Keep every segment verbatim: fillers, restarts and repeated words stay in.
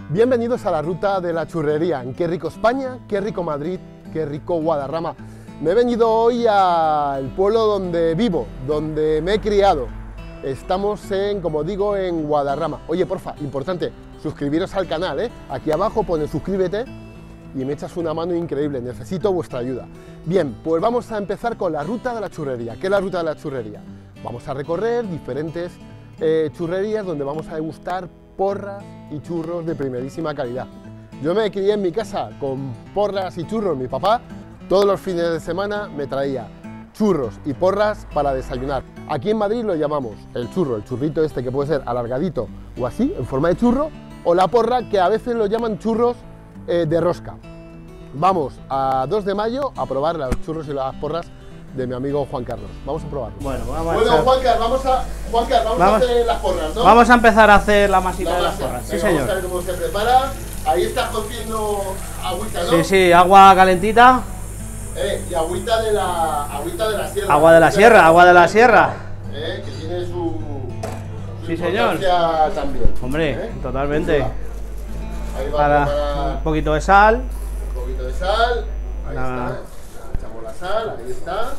Bienvenidos a la ruta de la churrería, en Qué Rico España, Qué Rico Madrid, Qué Rico Guadarrama. Me he venido hoy al pueblo donde vivo, donde me he criado. Estamos en, como digo, en Guadarrama. Oye, porfa, importante, suscribiros al canal, ¿eh? Aquí abajo pone suscríbete y me echas una mano increíble, necesito vuestra ayuda. Bien, pues vamos a empezar con la ruta de la churrería. ¿Qué es la ruta de la churrería? Vamos a recorrer diferentes eh, churrerías donde vamos a degustar porras y churros de primerísima calidad. Yo me crié en mi casa con porras y churros. Mi papá todos los fines de semana me traía churros y porras para desayunar. Aquí en Madrid lo llamamos el churro, el churrito este que puede ser alargadito o así, en forma de churro, o la porra, que a veces lo llaman churros eh, de rosca. Vamos a dos de mayo a probar los churros y las porras de mi amigo Juan Carlos. Vamos a probarlo. Bueno, vamos bueno, a Juan Carlos, vamos a, Juan Carlos, vamos vamos, a hacer las porras, ¿no? Vamos a empezar a hacer la masita la de las masa. porras. Sí, Venga, señor. vamos a ver cómo se prepara. Ahí estás cociendo agüita, ¿no? Sí, sí, agua calentita. Eh, y agüita de la agüita de la sierra. Agua de la sierra, agua de la sierra. Eh, que tiene su, su Sí, señor. importancia también. Hombre, ¿eh? totalmente. Ahí va Para a preparar un poquito de sal. un poquito de sal. Ahí Nada. está. Echamos la sal, ahí está.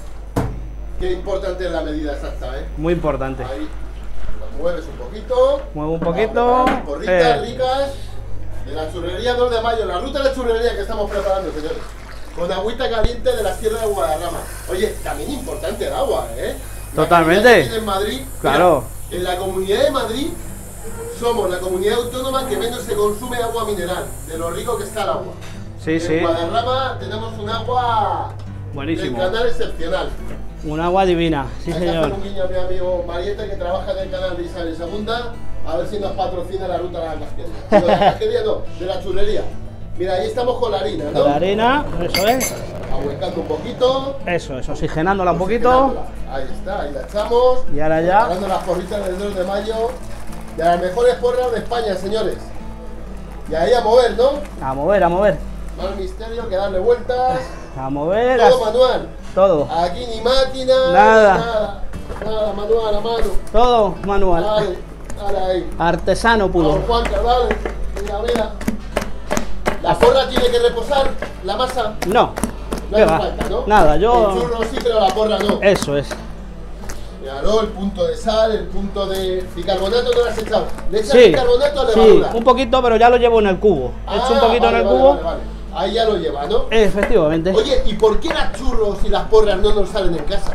Qué importante es la medida exacta, ¿eh? Muy importante. Ahí lo mueves un poquito. Muevo un poquito. Unas porritas Eh. ricas de la churrería dos de mayo, la ruta de la churrería que estamos preparando, señores. Con agüita caliente de la sierra de Guadarrama. Oye, también importante el agua, ¿eh? La Totalmente. calidad que tiene en Madrid. Claro. Mira, en la Comunidad de Madrid somos la comunidad autónoma que menos se consume agua mineral, de lo rico que está el agua. Sí, en sí. Guadarrama tenemos un agua Buenísimo. del canal excepcional. Un agua divina. Sí, Hay que hacer señor. un guiño a mi amigo Marieta, que trabaja en el canal de Isabel segunda, a ver si nos patrocina la ruta de la casquería. Digo, de la casquería no, de la churrería. Mira, ahí estamos con la harina, ¿no? La harina, eso es. Ahuecando un poquito. Eso es, oxigenándola un poquito. Oxigenándola. Ahí está, ahí la echamos. Y ahora ya. Preparando las porritas del dos de mayo. De las mejores porras de España, señores. Y ahí a mover, ¿no? A mover, a mover. Más misterio que darle vueltas. A mover. Todo as- manual. Todo. Aquí ni máquina, Nada. ni nada. Nada, manual, a mano. Todo manual. Dale, dale ahí. Artesano puro. Vamos, Juanca, dale. Mira, mira. La porra tiene que reposar, la masa. No. No ¿Qué hace va? falta, ¿no? Nada, yo. El churro sí, pero la porra no. Eso es. Míralo, el punto de sal, el punto de bicarbonato no lo has echado. ¿Le echas Sí. bicarbonato o Sí, levadura? un poquito, pero ya lo llevo en el cubo. He hecho un Ah, poquito vale, en el vale, cubo. Vale, vale. Ahí ya lo lleva, ¿no? Efectivamente. Oye, ¿y por qué las churros y las porras no nos salen en casa?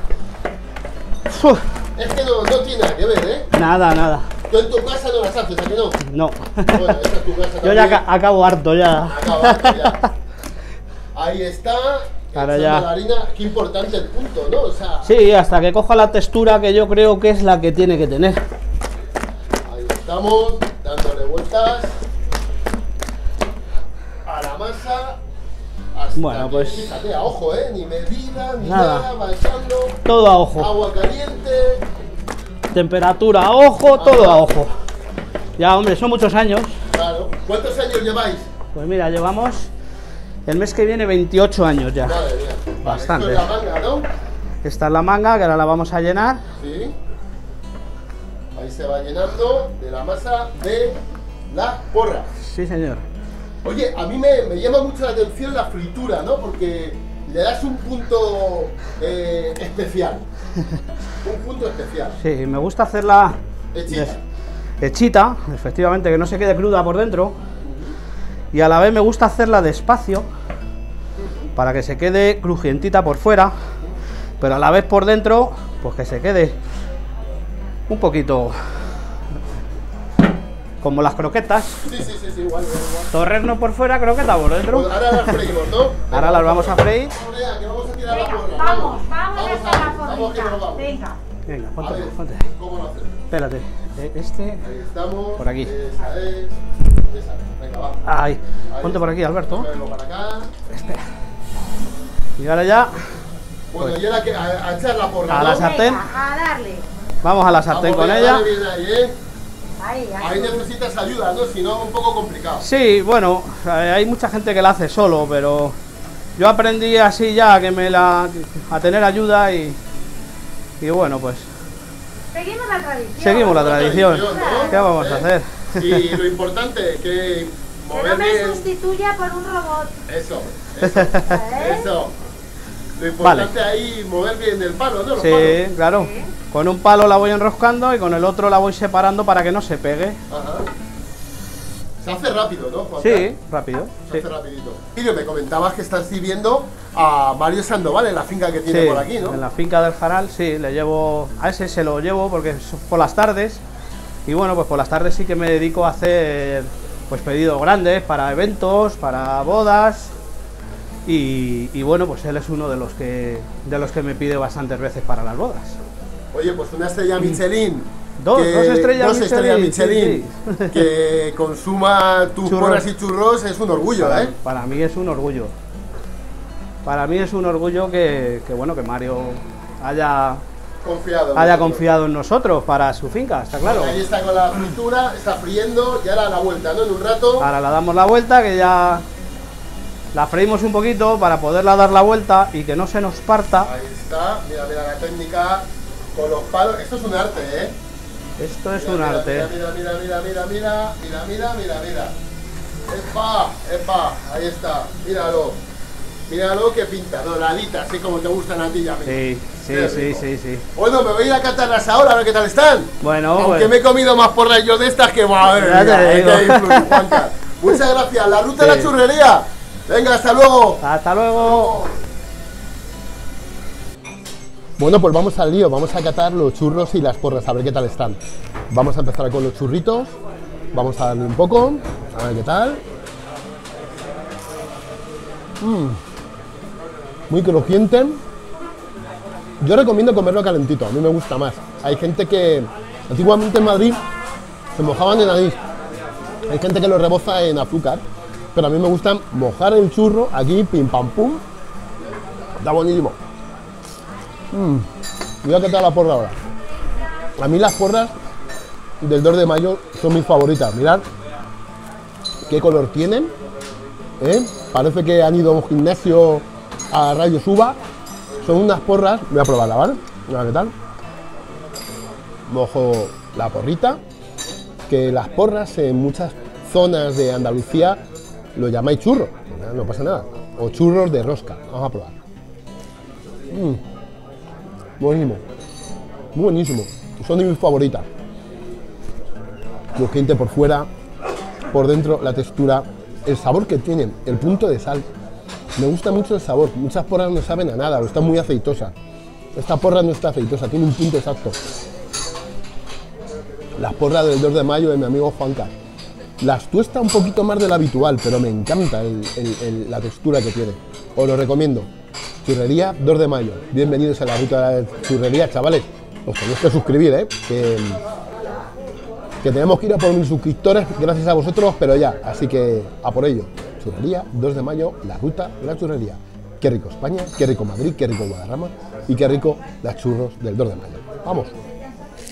Uf, Es que no, no tiene nada que ver, ¿eh? nada, nada. Tú en tu casa no las haces, ¿a que no? No. Bueno, esa es tu casa Yo ya también. aca- acabo harto ya. Acabaste ya. Ahí está. Ahora echando ya. la harina. Qué importante el punto, ¿no? O sea, Sí, hasta que coja la textura que yo creo que es la que tiene que tener. ahí estamos, dándole vueltas a la masa. Hasta Bueno, que, pues- fíjate, a ojo, ¿eh? Ni medida, ni Nada. nada, va echando. Todo a ojo. Agua caliente. Temperatura a ojo, todo a ojo. Ya, hombre, son muchos años. Claro. ¿Cuántos años lleváis? Pues mira, llevamos el mes que viene veintiocho años ya. Madre mía. Vale, Bastante. esto es la manga, ¿no? Esta es la manga, que ahora la vamos a llenar. Sí. Ahí se va llenando de la masa de la porra. Sí, señor. Oye, a mí me, me llama mucho la atención la fritura, ¿no? Porque le das un punto eh, especial. Un punto especial. Sí, me gusta hacerla Hechita. des- hechita, efectivamente, que no se quede cruda por dentro. Y a la vez me gusta hacerla despacio, para que se quede crujientita por fuera, pero a la vez por dentro, pues que se quede un poquito como las croquetas. Sí, sí, sí, sí, igual, igual, igual. Torrezno por fuera, croqueta por dentro. Pues ahora las freímos, ¿no? Ahora las vamos a freír. Vamos allá, que vamos a tirar la Venga, porra. vamos, vamos a vamos, hacer la vamos, que nos fornita. vamos. Venga. Venga, A ponte, ver, ponte. ¿cómo lo hacemos? Espérate, eh, este. Ahí estamos. Por aquí. Esa es. Esa. Venga, va. Ahí, ponte por aquí, Alberto. Muévelo para acá. Espera. Y ahora ya Bueno, y ahora que a, a echar la porra, A ¿no? la sartén. Venga, a darle. vamos a la sartén Vamos, con venga, ella. dale bien ahí, ¿eh? Ahí, Ahí ahí. necesitas ayuda, ¿no? Si no, un poco complicado. Sí, bueno, eh, hay mucha gente que la hace solo, pero yo aprendí así ya que me la a tener ayuda y y bueno, pues Seguimos la tradición. seguimos la tradición. tradición, ¿no? ¿Qué vamos a hacer? Y lo importante, que Que mover no me bien... sustituya por un robot. Eso, eso, ¿Eh? eso. Lo importante ahí, mover bien el palo, ¿no? Los Sí, palos. claro. Sí. Con un palo la voy enroscando y con el otro la voy separando para que no se pegue. Ajá. Se hace rápido, ¿no, Juan? Sí, rápido. Se Sí. hace rapidito. Mire, me comentabas que estás sirviendo a Mario Sandoval en la finca que tiene Sí, por aquí, ¿no? en la finca del Jaral, sí, le llevo, a ese se lo llevo porque es por las tardes. Y bueno, pues por las tardes sí que me dedico a hacer pues pedidos grandes para eventos, para bodas. Y, y bueno, pues él es uno de los que de los que me pide bastantes veces para las bodas. Oye, pues una estrella Michelin. Dos, que- dos estrellas dos estrellas Michelin, Michelin, sí, sí. que consuma tus Churros. porras y churros es un orgullo, Para, ¿eh? para mí es un orgullo. Para mí es un orgullo que, que, bueno, que Mario haya, Confiado. en haya nosotros. confiado en nosotros para su finca, está claro. Ahí está con la fritura, está friendo, y ahora a la vuelta, ¿no? En un rato. Ahora la damos la vuelta, que ya la freímos un poquito para poderla dar la vuelta y que no se nos parta. Ahí está, mira, mira la técnica con los palos. Esto es un arte, ¿eh? Esto es Mira, un mira, arte. Mira, mira, mira, mira, mira, mira, mira, mira, mira. Epa, epa, ahí está, míralo. Míralo que pinta, doradita, así como te gustan a ti y a mí. Sí, sí, Qué sí, rico. sí, sí. Bueno, me voy a ir a catarlas ahora, a ver qué tal están. Bueno, Aunque pues- me he comido más porras yo de estas que madre Ya te mía, hay digo. que disfrutar, Juanca. Muchas gracias, la ruta de Sí. la churrería. Venga, hasta luego. Hasta luego. Bueno, pues vamos al lío, vamos a catar los churros y las porras, a ver qué tal están. Vamos a empezar con los churritos, vamos a darle un poco, a ver qué tal. Mm, muy crujiente. Yo recomiendo comerlo calentito, a mí me gusta más. Hay gente que, antiguamente en Madrid, se mojaban en anís. Hay gente que lo reboza en azúcar, pero a mí me gusta mojar el churro aquí, pim pam pum. Está buenísimo. Mm, voy a catar la porra ahora. A mí las porras del dos de mayo son mis favoritas. Mirad qué color tienen, ¿eh? Parece que han ido a un gimnasio a rayos uva. Son unas porras, voy a probarla, ¿vale? A ver qué tal. Mojo la porrita, que las porras en muchas zonas de Andalucía lo llamáis churro, no pasa nada, o churros de rosca. Vamos a probar. Mm. Buenísimo, muy buenísimo, son de mis favoritas. Crujiente por fuera, por dentro la textura, el sabor que tienen, el punto de sal. Me gusta mucho el sabor, muchas porras no saben a nada o están muy aceitosas. Esta porra no está aceitosa, tiene un punto exacto. Las porras del dos de mayo de mi amigo Juanca. Las tuesta un poquito más de lo habitual, pero me encanta el- el- el- la textura que tiene. Os lo recomiendo. Churrería dos de mayo. Bienvenidos a la ruta de la churrería, chavales. Os tenéis que suscribir, ¿eh? Que, que tenemos que ir a por mil suscriptores gracias a vosotros, pero ya. Así que a por ello. Churrería dos de mayo, la ruta de la churrería. Qué rico España, qué rico Madrid, qué rico Guadarrama y qué rico las churros del dos de mayo. ¡Vamos!